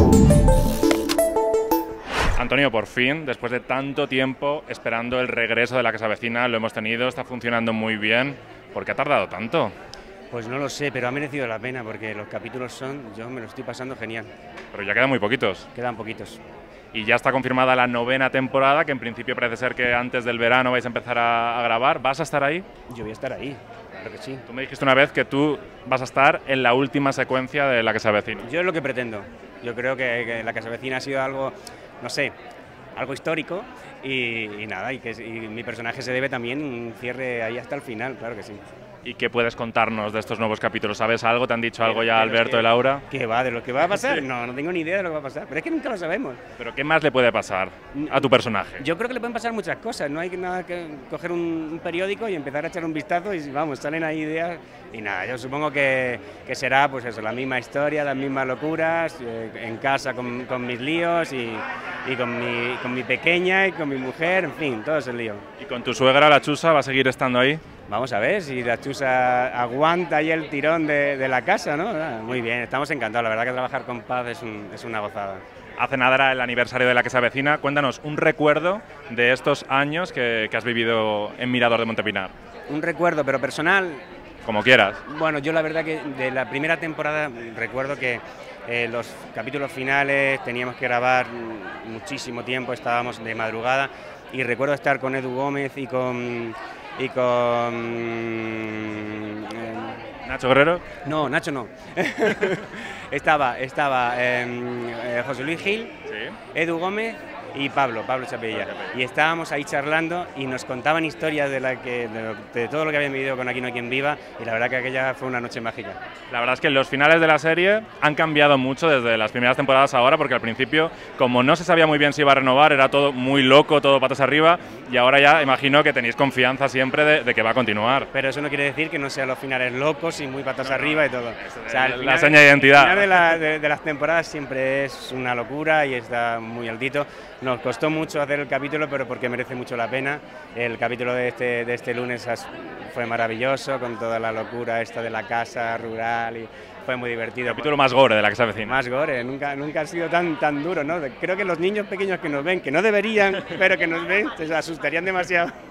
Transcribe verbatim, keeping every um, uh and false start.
Antonio, por fin, después de tanto tiempo esperando el regreso de La que se avecina, lo hemos tenido, está funcionando muy bien. ¿Por qué ha tardado tanto? Pues no lo sé, pero ha merecido la pena porque los capítulos son, yo me lo estoy pasando genial. Pero ya quedan muy poquitos. Quedan poquitos. Y ya está confirmada la novena temporada, que en principio parece ser que antes del verano vais a empezar a, a grabar. ¿Vas a estar ahí? Yo voy a estar ahí, claro que sí. Tú me dijiste una vez que tú vas a estar en la última secuencia de La que se avecina. Yo es lo que pretendo. Yo creo que, que La que se avecina ha sido algo, no sé, algo histórico y, y nada, y que y mi personaje se debe también un cierre ahí hasta el final, claro que sí. ¿Y qué puedes contarnos de estos nuevos capítulos? ¿Sabes algo? ¿Te han dicho algo ya De Alberto que, y Laura? ¿Qué va? ¿De lo que va a pasar? Sí. No, no tengo ni idea de lo que va a pasar, pero es que nunca lo sabemos. ¿Pero qué más le puede pasar a tu personaje? Yo creo que le pueden pasar muchas cosas, no hay nada que coger un, un periódico y empezar a echar un vistazo y vamos, salen ahí ideas y nada, yo supongo que, que será pues eso, la misma historia, las mismas locuras, eh, en casa con, con mis líos y, y con, mi, con mi pequeña y con mi mujer, en fin, todo ese lío. ¿Y con tu suegra, la Chusa, va a seguir estando ahí? Vamos a ver si la Chusa aguanta ahí el tirón de, de la casa, ¿no? Muy bien, estamos encantados, la verdad que trabajar con Paz es, un, es una gozada. Hace nada era el aniversario de La que se avecina. Cuéntanos un recuerdo de estos años que, que has vivido en Mirador de Montepinar. Un recuerdo, pero personal. Como quieras. Bueno, yo la verdad que de la primera temporada recuerdo que eh, los capítulos finales teníamos que grabar muchísimo tiempo, estábamos de madrugada y recuerdo estar con Edu Gómez y con... y con eh, ¿Nacho Guerrero? No, Nacho no. estaba estaba eh, eh, José Luis Gil, Sí. Edu Gómez y Pablo, Pablo Chapella. Y estábamos ahí charlando y nos contaban historias de, la que, de, lo, de todo lo que habían vivido con Aquí no hay quien viva y la verdad que aquella fue una noche mágica. La verdad es que los finales de la serie han cambiado mucho desde las primeras temporadas ahora, porque al principio, como no se sabía muy bien si iba a renovar, era todo muy loco, todo patas arriba, y ahora ya imagino que tenéis confianza siempre de, de que va a continuar. Pero eso no quiere decir que no sean los finales locos y muy patas no, arriba y todo. O sea, el la final, seña de identidad. El final de, la, de, de las temporadas siempre es una locura y está muy altito. Nos costó mucho hacer el capítulo, pero porque merece mucho la pena. El capítulo de este, de este lunes fue maravilloso, con toda la locura esta de la casa rural y fue muy divertido. El capítulo más gore de La que se avecina. Más gore, nunca, nunca ha sido tan, tan duro, ¿no? Creo que los niños pequeños que nos ven, que no deberían, pero que nos ven, se asustarían demasiado.